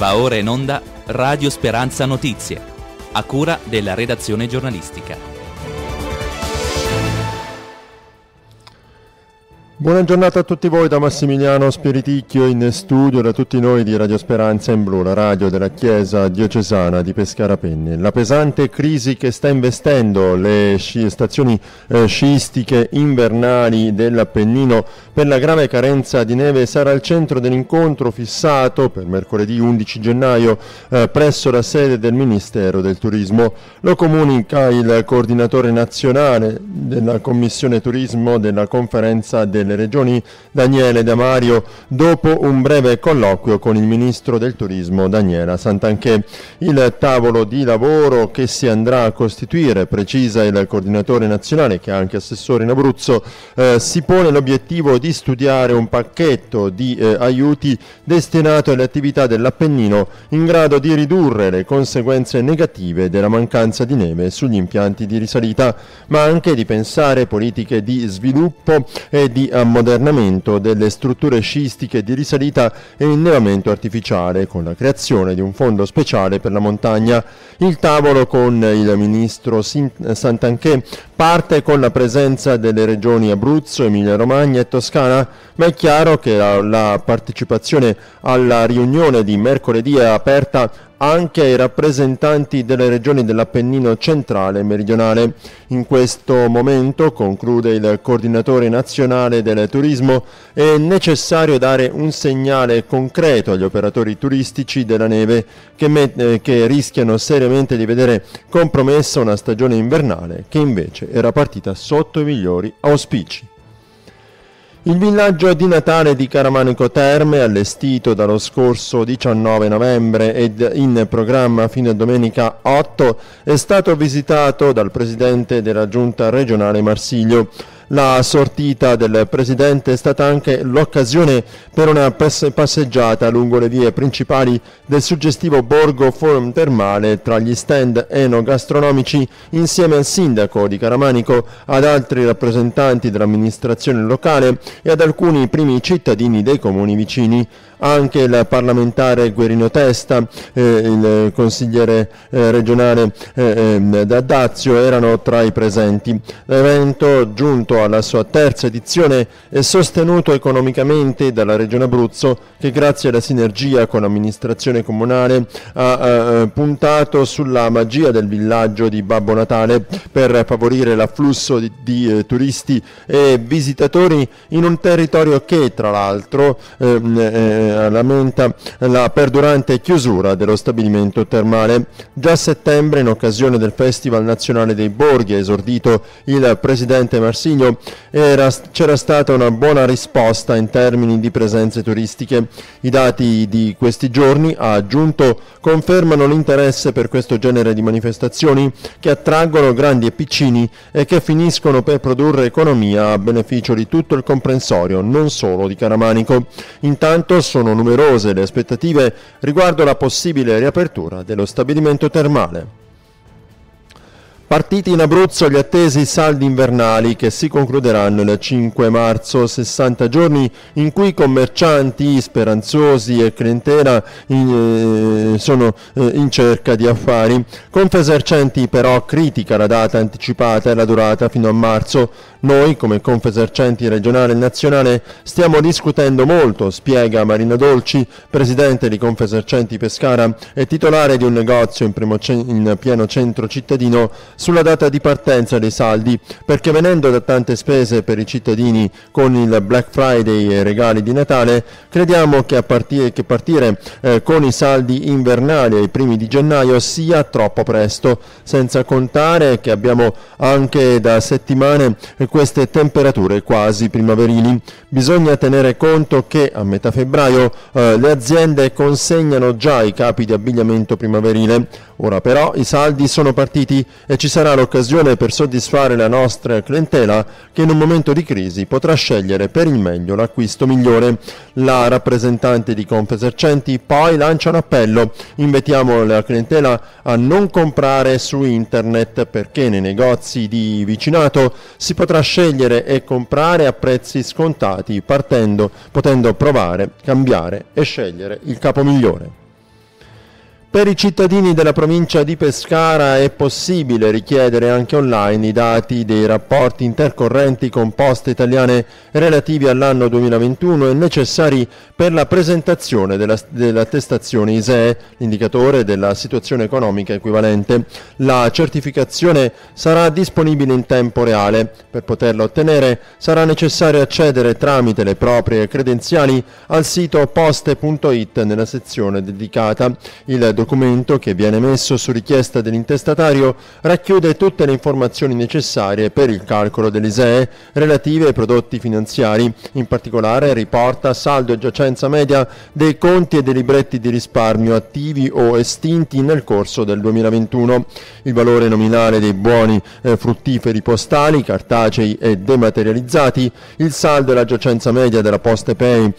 Va ora in onda Radio Speranza Notizie, a cura della redazione giornalistica. Buona giornata a tutti voi da Massimiliano Spiriticchio in studio, da tutti noi di Radio Speranza in Blu, la radio della Chiesa diocesana di Pescara Penne. La pesante crisi che sta investendo le stazioni sciistiche invernali dell'Appennino per la grave carenza di neve sarà al centro dell'incontro fissato per mercoledì 11 gennaio presso la sede del Ministero del Turismo. Lo comunica il coordinatore nazionale della Commissione Turismo della Conferenza delle Regioni Daniele Damario dopo un breve colloquio con il Ministro del Turismo Daniela Santanchè. Il tavolo di lavoro che si andrà a costituire, precisa il coordinatore nazionale che è anche assessore in Abruzzo, si pone l'obiettivo di studiare un pacchetto di aiuti destinato alle attività dell'Appennino in grado di ridurre le conseguenze negative della mancanza di neve sugli impianti di risalita, ma anche di pensare politiche di sviluppo e di ammodernamento delle strutture sciistiche di risalita e innevamento artificiale con la creazione di un fondo speciale per la montagna. Il tavolo con il ministro Santanchè parte con la presenza delle regioni Abruzzo, Emilia-Romagna e Toscana, ma è chiaro che la partecipazione alla riunione di mercoledì è aperta anche ai rappresentanti delle regioni dell'Appennino centrale e meridionale. In questo momento, conclude il coordinatore nazionale del turismo, è necessario dare un segnale concreto agli operatori turistici della neve che rischiano seriamente di vedere compromessa una stagione invernale che invece era partita sotto i migliori auspici. Il villaggio di Natale di Caramanico Terme, allestito dallo scorso 19 novembre ed in programma fino a domenica 8, è stato visitato dal presidente della giunta regionale Marsiglio. La sortita del presidente è stata anche l'occasione per una passeggiata lungo le vie principali del suggestivo borgo forum termale tra gli stand enogastronomici insieme al sindaco di Caramanico, ad altri rappresentanti dell'amministrazione locale e ad alcuni primi cittadini dei comuni vicini. Anche il parlamentare Guerino Testa, il consigliere regionale D'Addazio erano tra i presenti. L'evento, giunto alla sua terza edizione, è sostenuto economicamente dalla Regione Abruzzo che grazie alla sinergia con l'amministrazione comunale ha puntato sulla magia del villaggio di Babbo Natale per favorire l'afflusso di turisti e visitatori in un territorio che tra l'altro lamenta la perdurante chiusura dello stabilimento termale. Già a settembre, in occasione del Festival Nazionale dei Borghi, ha esordito il presidente Marsiglio, c'era stata una buona risposta in termini di presenze turistiche. I dati di questi giorni, ha aggiunto, confermano l'interesse per questo genere di manifestazioni che attraggono grandi e piccini e che finiscono per produrre economia a beneficio di tutto il comprensorio, non solo di Caramanico. Intanto sono numerose le aspettative riguardo la possibile riapertura dello stabilimento termale. Partiti in Abruzzo gli attesi saldi invernali che si concluderanno il 5 marzo, 60 giorni in cui commercianti speranzosi e clientela sono in cerca di affari. Confesercenti però critica la data anticipata e la durata fino a marzo. Noi, come Confesercenti regionale e nazionale, stiamo discutendo molto, spiega Marina Dolci, presidente di Confesercenti Pescara e titolare di un negozio in pieno centro cittadino, sulla data di partenza dei saldi, perché venendo da tante spese per i cittadini con il Black Friday e i regali di Natale, crediamo che partire con i saldi invernali ai primi di gennaio sia troppo presto, senza contare che abbiamo anche da settimane queste temperature quasi primaverili. Bisogna tenere conto che a metà febbraio le aziende consegnano già i capi di abbigliamento primaverile. Ora però i saldi sono partiti e ci sarà l'occasione per soddisfare la nostra clientela che in un momento di crisi potrà scegliere per il meglio l'acquisto migliore. La rappresentante di Confesercenti poi lancia un appello: invitiamo la clientela a non comprare su internet perché nei negozi di vicinato si potrà scegliere e comprare a prezzi scontati, potendo provare, cambiare e scegliere il capo migliore. Per i cittadini della provincia di Pescara è possibile richiedere anche online i dati dei rapporti intercorrenti con Poste Italiane relativi all'anno 2021 e necessari per la presentazione dell'attestazione ISEE, l'indicatore della situazione economica equivalente. La certificazione sarà disponibile in tempo reale. Per poterla ottenere sarà necessario accedere tramite le proprie credenziali al sito poste.it nella sezione dedicata. Il documento, che viene emesso su richiesta dell'intestatario, racchiude tutte le informazioni necessarie per il calcolo dell'ISEE relative ai prodotti finanziari. In particolare riporta saldo e giacenza media dei conti e dei libretti di risparmio attivi o estinti nel corso del 2021, il valore nominale dei buoni fruttiferi postali, cartacei e dematerializzati, il saldo e la giacenza media della PostePay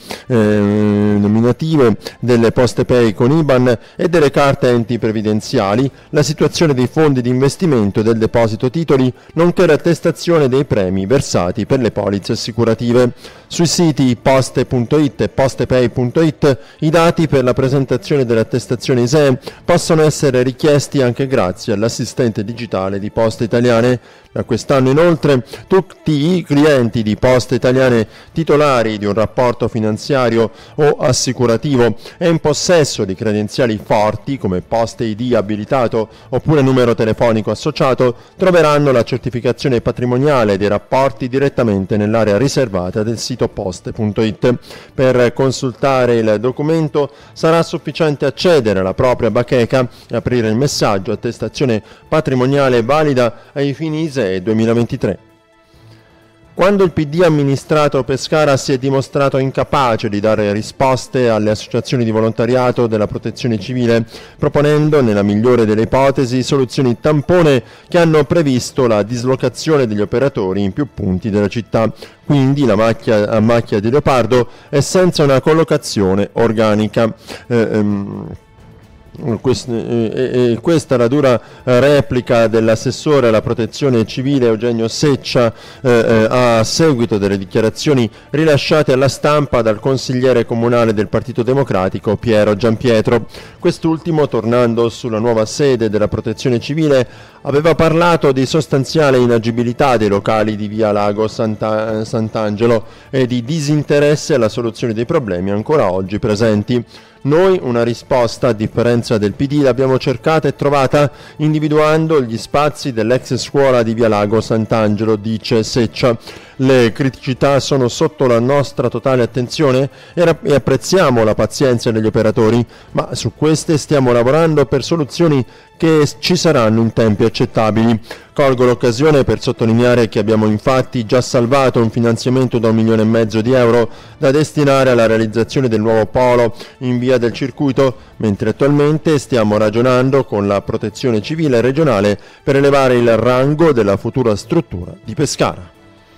nominative, delle PostePay con IBAN e delle carte enti previdenziali, la situazione dei fondi di investimento del deposito titoli, nonché l'attestazione dei premi versati per le polizze assicurative. Sui siti poste.it e postepay.it i dati per la presentazione dell'attestazione ISEE possono essere richiesti anche grazie all'assistente digitale di Poste Italiane. Da quest'anno inoltre tutti i clienti di Poste Italiane titolari di un rapporto finanziario o assicurativo e in possesso di credenziali forti come Poste ID abilitato oppure numero telefonico associato troveranno la certificazione patrimoniale dei rapporti direttamente nell'area riservata del sito poste.it. Per consultare il documento sarà sufficiente accedere alla propria bacheca e aprire il messaggio attestazione patrimoniale valida ai fini ISEE 2023. Quando il PD amministrato Pescara si è dimostrato incapace di dare risposte alle associazioni di volontariato della protezione civile, proponendo, nella migliore delle ipotesi, soluzioni tampone che hanno previsto la dislocazione degli operatori in più punti della città. Quindi la macchia a macchia di leopardo è senza una collocazione organica. Questa è la dura replica dell'assessore alla protezione civile Eugenio Seccia a seguito delle dichiarazioni rilasciate alla stampa dal consigliere comunale del Partito Democratico Piero Giampietro. Quest'ultimo, tornando sulla nuova sede della protezione civile, aveva parlato di sostanziale inagibilità dei locali di via Lago Sant'Angelo e di disinteresse alla soluzione dei problemi ancora oggi presenti. Noi una risposta, a differenza del PD, l'abbiamo cercata e trovata individuando gli spazi dell'ex scuola di via Lago Sant'Angelo, dice Seccia. Le criticità sono sotto la nostra totale attenzione e apprezziamo la pazienza degli operatori, ma su queste stiamo lavorando per soluzioni che ci saranno in tempi accettabili. Colgo l'occasione per sottolineare che abbiamo infatti già salvato un finanziamento da 1,5 milioni di euro da destinare alla realizzazione del nuovo polo in via del Circuito, mentre attualmente stiamo ragionando con la protezione civile regionale per elevare il rango della futura struttura di Pescara.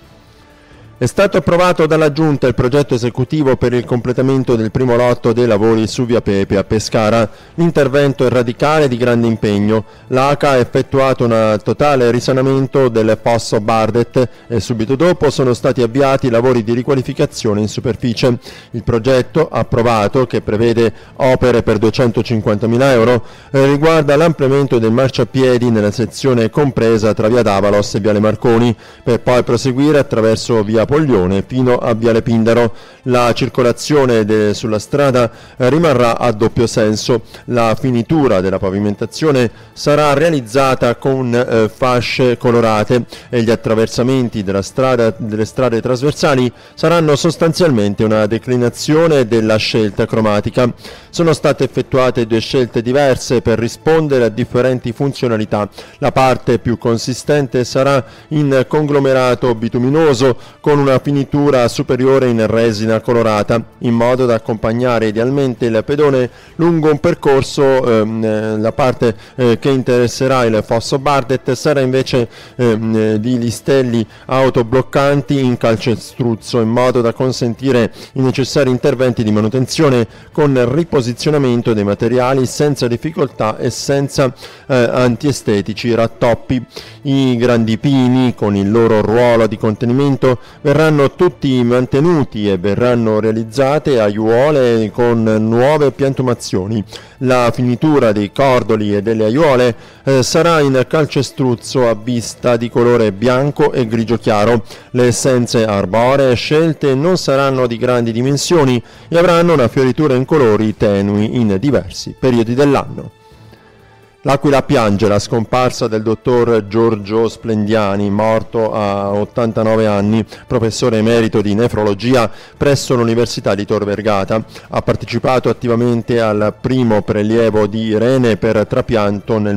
È stato approvato dalla Giunta il progetto esecutivo per il completamento del primo lotto dei lavori su via Pepe a Pescara. L'intervento è radicale e di grande impegno. L'ACA ha effettuato un totale risanamento del fosso Bardet e subito dopo sono stati avviati i lavori di riqualificazione in superficie. Il progetto approvato, che prevede opere per 250.000 euro, riguarda l'ampliamento del marciapiedi nella sezione compresa tra via D'Avalos e viale Marconi, per poi proseguire attraverso via Poglione fino a viale Pindaro. La circolazione sulla strada rimarrà a doppio senso. La finitura della pavimentazione sarà realizzata con fasce colorate e gli attraversamenti delle strade trasversali saranno sostanzialmente una declinazione della scelta cromatica. Sono state effettuate 2 scelte diverse per rispondere a differenti funzionalità. La parte più consistente sarà in conglomerato bituminoso con una finitura superiore in resina colorata, in modo da accompagnare idealmente il pedone lungo un percorso. La parte che interesserà il fosso Bardet sarà invece di listelli autobloccanti in calcestruzzo, in modo da consentire i necessari interventi di manutenzione con riposizionamento dei materiali senza difficoltà e senza antiestetici rattoppi. I grandi pini, con il loro ruolo di contenimento, verranno tutti mantenuti e verranno realizzate aiuole con nuove piantumazioni. La finitura dei cordoli e delle aiuole sarà in calcestruzzo a vista di colore bianco e grigio chiaro. Le essenze arboree scelte non saranno di grandi dimensioni e avranno una fioritura in colori tenui in diversi periodi dell'anno. L'Aquila piange la scomparsa del dottor Giorgio Splendiani, morto a 89 anni, professore emerito di nefrologia presso l'Università di Tor Vergata. Ha partecipato attivamente al primo prelievo di rene per trapianto nel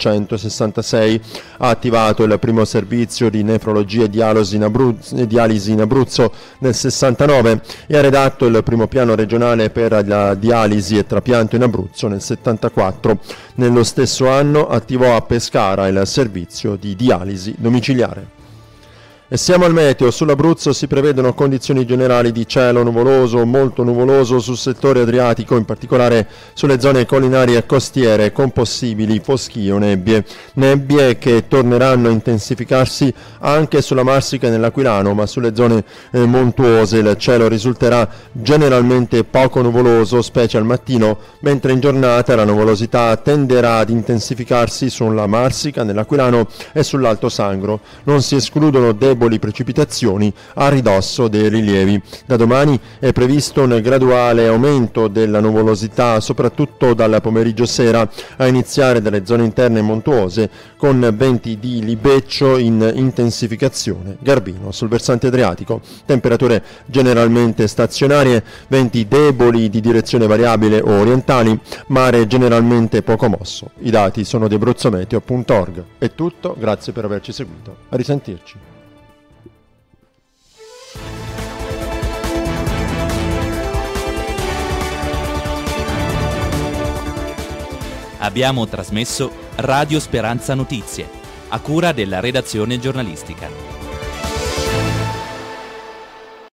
1966, ha attivato il primo servizio di nefrologia e dialisi in Abruzzo nel 69 e ha redatto il primo piano regionale per la dialisi e trapianto in Abruzzo nel 74. Nello stesso anno attivò a Pescara il servizio di dialisi domiciliare. E siamo al meteo. Sull'Abruzzo si prevedono condizioni generali di cielo nuvoloso, molto nuvoloso sul settore adriatico, in particolare sulle zone collinari e costiere, con possibili foschie o nebbie. Nebbie che torneranno a intensificarsi anche sulla Marsica e nell'Aquilano, ma sulle zone montuose il cielo risulterà generalmente poco nuvoloso, specie al mattino, mentre in giornata la nuvolosità tenderà ad intensificarsi sulla Marsica, nell'Aquilano e sull'Alto Sangro. Non si escludono deboli precipitazioni a ridosso dei rilievi. Da domani è previsto un graduale aumento della nuvolosità, soprattutto dal pomeriggio sera, a iniziare dalle zone interne montuose, con venti di libeccio in intensificazione. Garbino sul versante adriatico. Temperature generalmente stazionarie, venti deboli di direzione variabile o orientali, mare generalmente poco mosso. I dati sono di abruzzometeo.org. È tutto, grazie per averci seguito. A risentirci. Abbiamo trasmesso Radio Speranza Notizie, a cura della redazione giornalistica.